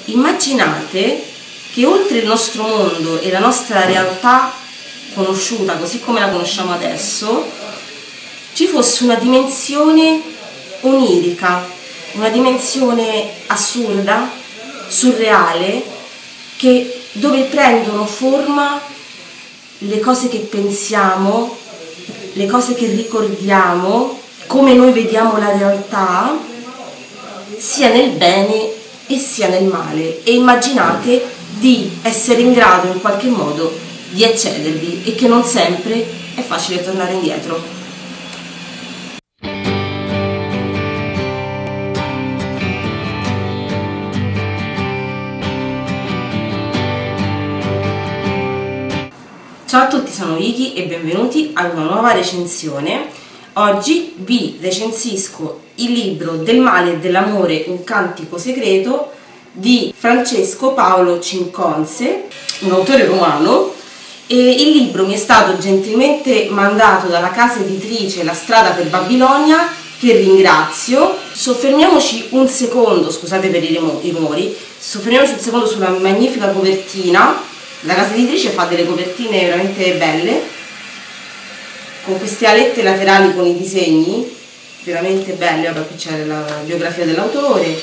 immaginate che oltre il nostro mondo e la nostra realtà conosciuta, così come la conosciamo adesso, ci fosse una dimensione onirica, una dimensione assurda, surreale, dove prendono forma le cose che pensiamo, le cose che ricordiamo, come noi vediamo la realtà, sia nel bene e sia nel male. E immaginate di essere in grado in qualche modo di eccedervi e che non sempre è facile tornare indietro. Ciao a tutti, sono Vicky e benvenuti ad una nuova recensione. Oggi vi recensisco il libro Del male e dell'amore, un cantico segreto di Francesco Paolo Cinconce, un autore romano, e il libro mi è stato gentilmente mandato dalla casa editrice La Strada per Babilonia, che ringrazio. Soffermiamoci un secondo, scusate per i rumori, soffermiamoci un secondo sulla magnifica copertina. La casa editrice fa delle copertine veramente belle, con queste alette laterali con i disegni, veramente belle. Vabbè, qui c'è la biografia dell'autore.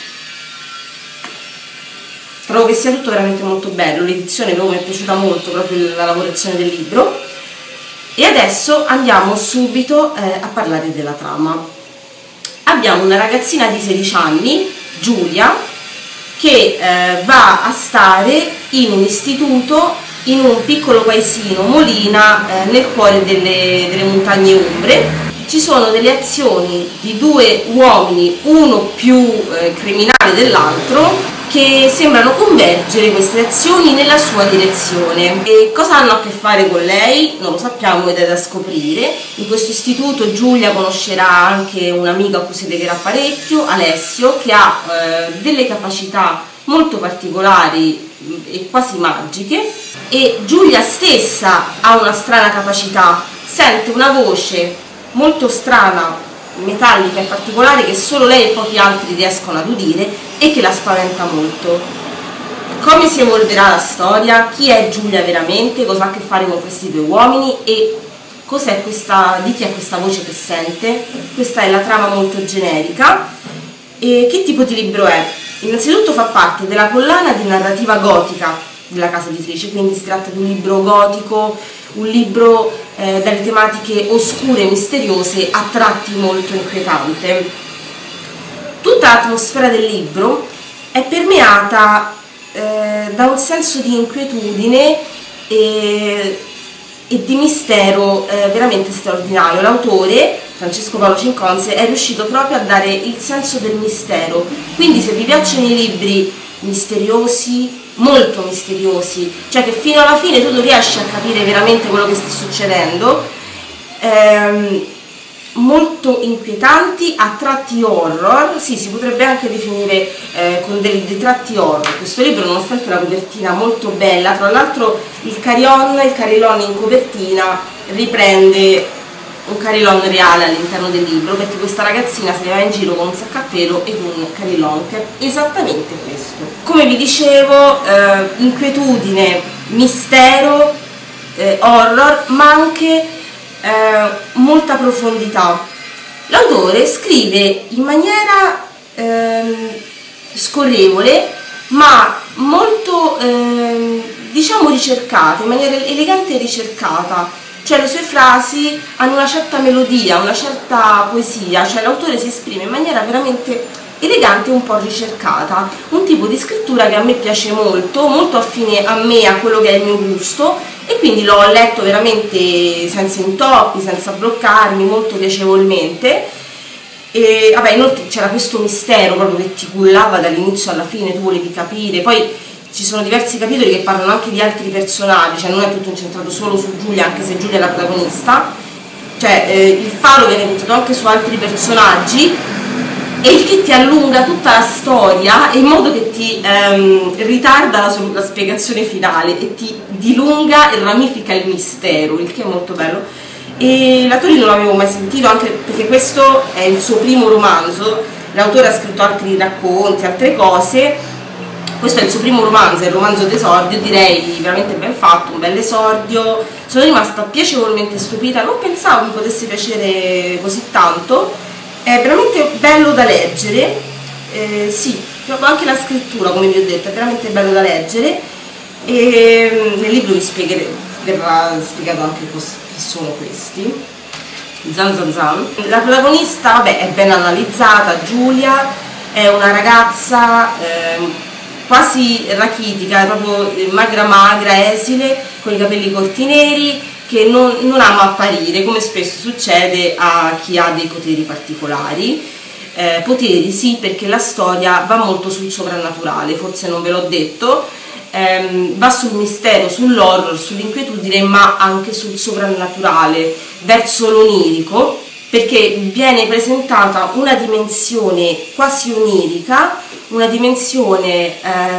Trovo che sia tutto veramente molto bello, l'edizione proprio mi è piaciuta molto, proprio la lavorazione del libro. E adesso andiamo subito a parlare della trama. Abbiamo una ragazzina di 16 anni, Giulia, che va a stare in un istituto in un piccolo paesino, Molina, nel cuore delle montagne umbre. Ci sono delle azioni di due uomini, uno più criminale dell'altro, che sembrano convergere queste azioni nella sua direzione. E cosa hanno a che fare con lei? Non lo sappiamo ed è da scoprire. In questo istituto Giulia conoscerà anche un amico a cui si legherà parecchio, Alessio, che ha delle capacità molto particolari e quasi magiche, e Giulia stessa ha una strana capacità, sente una voce molto strana, metallica e particolare, che solo lei e pochi altri riescono ad udire e che la spaventa molto. Come si evolverà la storia? Chi è Giulia veramente? Cosa ha a che fare con questi due uomini? E cos'è di chi è questa voce che sente? Questa è la trama molto generica. E che tipo di libro è? Innanzitutto fa parte della collana di narrativa gotica della casa editrice, quindi si tratta di un libro gotico, un libro dalle tematiche oscure e misteriose, a tratti molto inquietante. Tutta l'atmosfera del libro è permeata da un senso di inquietudine e di mistero veramente straordinario. L'autore, Francesco Paolo Cinconce, è riuscito proprio a dare il senso del mistero, quindi se vi piacciono i libri misteriosi, molto misteriosi, cioè che fino alla fine tu non riesci a capire veramente quello che sta succedendo, molto inquietanti, a tratti horror, sì, si potrebbe anche definire con dei tratti horror questo libro, nonostante la copertina molto bella. Tra l'altro il carillon in copertina riprende un carillon reale all'interno del libro, perché questa ragazzina se ne va in giro con un sacco a pelo e con un carillon, che è esattamente questo. Come vi dicevo, inquietudine, mistero, horror, ma anche molta profondità. L'autore scrive in maniera scorrevole, ma molto diciamo ricercata, in maniera elegante e ricercata. Cioè le sue frasi hanno una certa melodia, una certa poesia, cioè l'autore si esprime in maniera veramente elegante e un po' ricercata, un tipo di scrittura che a me piace molto, molto affine a me, a quello che è il mio gusto, e quindi l'ho letto veramente senza intoppi, senza bloccarmi, molto piacevolmente. E vabbè, inoltre c'era questo mistero proprio che ti cullava dall'inizio alla fine, tu volevi capire. Poi ci sono diversi capitoli che parlano anche di altri personaggi, cioè non è tutto incentrato solo su Giulia, anche se Giulia è la protagonista, cioè il faro viene puntato anche su altri personaggi, e il che ti allunga tutta la storia in modo che ti ritarda la spiegazione finale e ti dilunga e ramifica il mistero, il che è molto bello. E l'autore non l'avevo mai sentito, anche perché questo è il suo primo romanzo. L'autore ha scritto altri racconti, altre cose. Questo è il suo primo romanzo, è il romanzo d'esordio, direi veramente ben fatto, un bel esordio. Sono rimasta piacevolmente stupita, non pensavo mi potesse piacere così tanto, è veramente bello da leggere, sì, proprio anche la scrittura, come vi ho detto, è veramente bello da leggere, e nel libro vi verrà spiegato anche chi sono questi. Zan Zan Zan. La protagonista, vabbè, è ben analizzata, Giulia, è una ragazza quasi rachitica, proprio magra magra, esile, con i capelli corti neri, che non ama apparire, come spesso succede a chi ha dei poteri particolari. Poteri sì, perché la storia va molto sul soprannaturale, forse non ve l'ho detto, va sul mistero, sull'horror, sull'inquietudine, ma anche sul soprannaturale, verso l'onirico, perché viene presentata una dimensione quasi onirica, una dimensione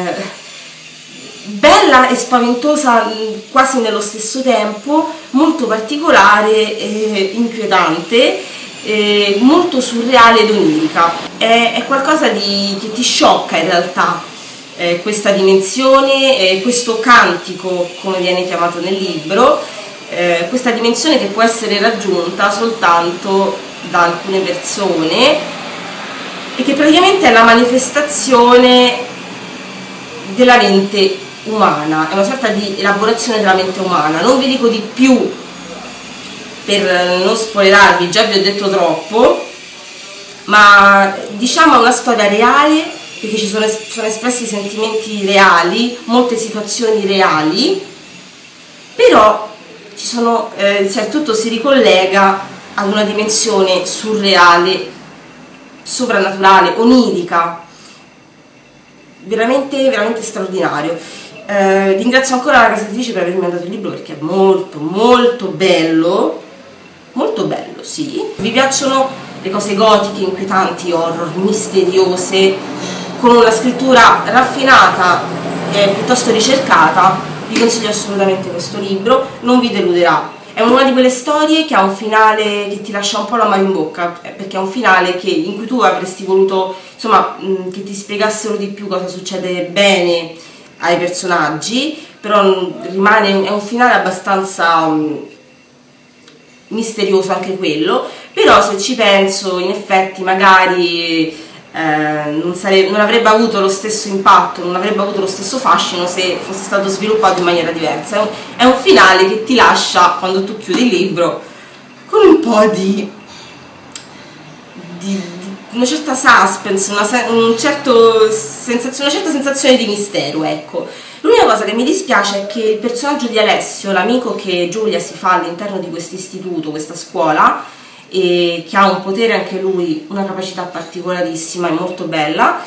bella e spaventosa quasi nello stesso tempo, molto particolare e inquietante, molto surreale ed onirica. È qualcosa che ti sciocca in realtà, questa dimensione, questo cantico, come viene chiamato nel libro, questa dimensione che può essere raggiunta soltanto da alcune persone e che praticamente è la manifestazione della mente umana, è una sorta di elaborazione della mente umana. Non vi dico di più per non spoilerarvi, già vi ho detto troppo, ma diciamo è una storia reale, perché ci sono espressi sentimenti reali, molte situazioni reali, però cioè, tutto si ricollega ad una dimensione surreale, soprannaturale, onirica, veramente, veramente straordinario. Ringrazio ancora la casa editrice per avermi mandato il libro, perché è molto molto bello, sì. Vi piacciono le cose gotiche, inquietanti, horror, misteriose, con una scrittura raffinata e piuttosto ricercata, vi consiglio assolutamente questo libro, non vi deluderà. È una di quelle storie che ha un finale che ti lascia un po' l'amaro in bocca, perché è un finale in cui tu avresti voluto, insomma, che ti spiegassero di più cosa succede bene ai personaggi, però è un finale abbastanza misterioso anche quello. Però se ci penso, in effetti magari non avrebbe avuto lo stesso impatto, non avrebbe avuto lo stesso fascino se fosse stato sviluppato in maniera diversa. È un finale che ti lascia, quando tu chiudi il libro, con un po' di una certa suspense, una certa sensazione di mistero, ecco. L'unica cosa che mi dispiace è che il personaggio di Alessio, l'amico che Giulia si fa all'interno di questo istituto, questa scuola, e che ha un potere anche lui, una capacità particolarissima e molto bella,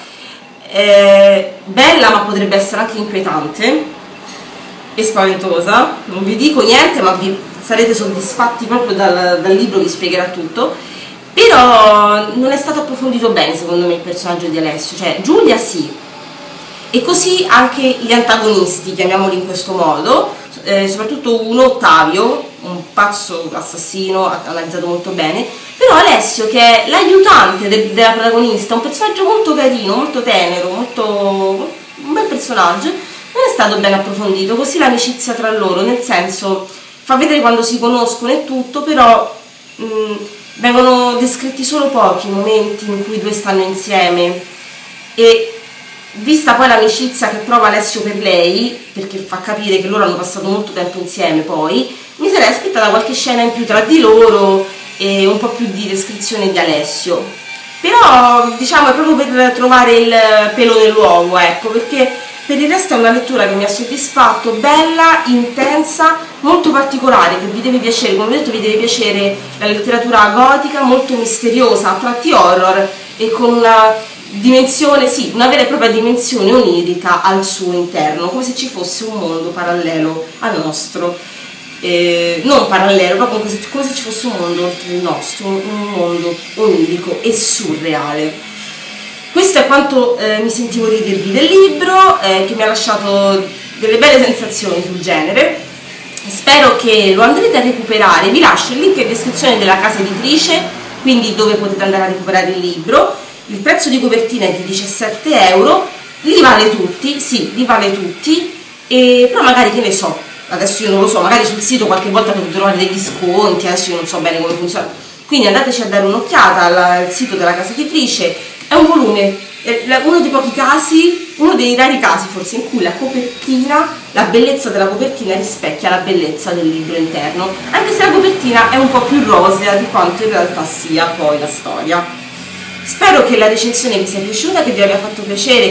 ma potrebbe essere anche inquietante e spaventosa. Non vi dico niente, ma sarete soddisfatti proprio dal libro, vi spiegherà tutto. Però non è stato approfondito bene secondo me il personaggio di Alessio, cioè Giulia sì, e così anche gli antagonisti, chiamiamoli in questo modo, soprattutto uno, Ottavio, un pazzo assassino, analizzato molto bene, però Alessio, che è l'aiutante della protagonista, un personaggio molto carino, molto tenero, un bel personaggio, non è stato ben approfondito. Così l'amicizia tra loro, nel senso, fa vedere quando si conoscono e tutto, però vengono descritti solo pochi momenti in cui i due stanno insieme, e vista poi l'amicizia che prova Alessio per lei, perché fa capire che loro hanno passato molto tempo insieme, poi mi sarei aspettata qualche scena in più tra di loro e un po' più di descrizione di Alessio. Però diciamo è proprio per trovare il pelo nell'uovo, ecco, perché per il resto è una lettura che mi ha soddisfatto, bella, intensa, molto particolare, che vi deve piacere, come ho detto vi deve piacere la letteratura gotica, molto misteriosa, a tratti horror, e con una dimensione, sì, una vera e propria dimensione onirica al suo interno, come se ci fosse un mondo parallelo al nostro, non parallelo, proprio come se ci fosse un mondo oltre il nostro, un mondo onirico e surreale. Questo è quanto mi sentivo di dirvi del libro, che mi ha lasciato delle belle sensazioni sul genere. Spero che lo andrete a recuperare. Vi lascio il link in descrizione della casa editrice, quindi dove potete andare a recuperare il libro. Il prezzo di copertina è di 17 euro, li vale tutti, sì, li vale tutti, però magari, che ne so, adesso io non lo so, magari sul sito qualche volta potete trovare degli sconti, adesso io non so bene come funziona, quindi andateci a dare un'occhiata al sito della casa editrice. È un volume, uno dei pochi casi, uno dei rari casi forse, in cui la copertina, la bellezza della copertina rispecchia la bellezza del libro interno, anche se la copertina è un po' più rosea di quanto in realtà sia poi la storia. Spero che la recensione vi sia piaciuta, che vi abbia fatto piacere,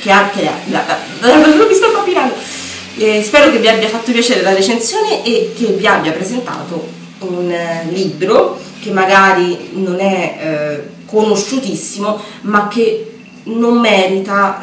spero che vi abbia fatto piacere la recensione e che vi abbia presentato un libro che magari non è conosciutissimo, ma che non merita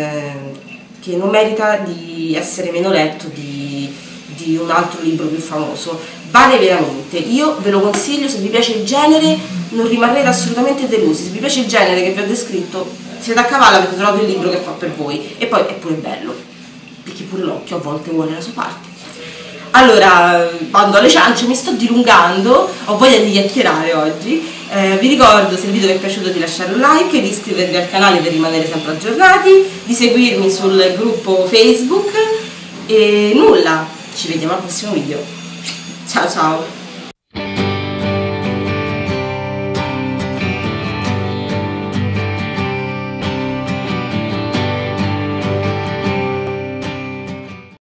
di essere meno letto di un altro libro più famoso. Vale veramente, io ve lo consiglio. Se vi piace il genere non rimarrete assolutamente delusi, se vi piace il genere che vi ho descritto siete a cavallo, avete trovato il libro che fa per voi, e poi è pure bello, perché pure l'occhio a volte vuole la sua parte. Allora, bando alle ciance, mi sto dilungando, ho voglia di chiacchierare oggi. Vi ricordo, se il video vi è piaciuto, di lasciare un like, di iscrivervi al canale per rimanere sempre aggiornati, di seguirmi sul gruppo Facebook e nulla, ci vediamo al prossimo video. Ciao ciao!